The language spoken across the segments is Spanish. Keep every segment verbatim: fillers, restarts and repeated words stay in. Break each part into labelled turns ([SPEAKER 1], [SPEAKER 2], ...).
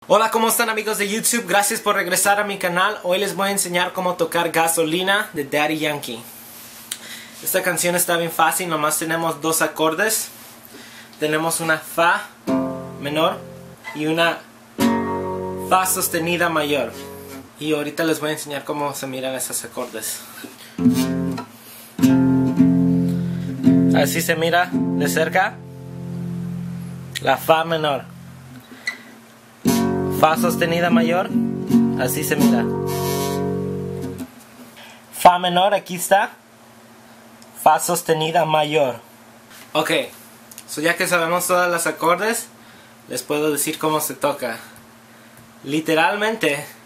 [SPEAKER 1] Hola, ¿cómo están amigos de YouTube? Gracias por regresar a mi canal. Hoy les voy a enseñar cómo tocar Gasolina de Daddy Yankee. Esta canción está bien fácil, nomás tenemos dos acordes. Tenemos una Fa menor y una Fa sostenida mayor. Y ahorita les voy a enseñar cómo se miran esos acordes. Así se mira de cerca la Fa menor. Fa sostenida mayor, así se mira. Fa menor, aquí está. Fa sostenida mayor. Ok, so ya que sabemos todas las acordes, les puedo decir cómo se toca. Literalmente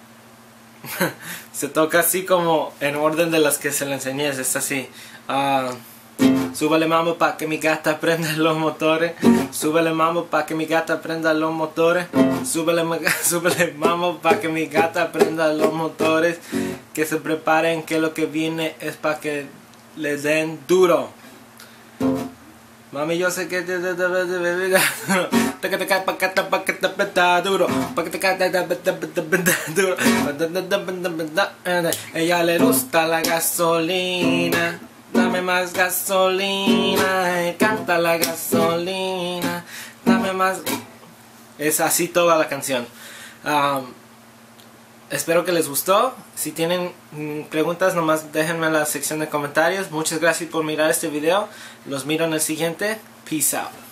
[SPEAKER 1] se toca así como en orden de las que se le enseñé. Es así. Uh, Súbele mambo pa' que mi gata prenda los motores. Súbele mambo pa' que mi gata prenda los motores. Súbele, súbele mambo pa' que mi gata prenda los motores. Que se preparen que lo que viene es pa' que les den duro. Mami, yo sé que duro, duro. Ella le gusta la gasolina. Dame más gasolina, eh, canta la gasolina, dame más... Es así toda la canción. Um, espero que les gustó. Si tienen mm, preguntas, nomás déjenme en la sección de comentarios. Muchas gracias por mirar este video. Los miro en el siguiente. Peace out.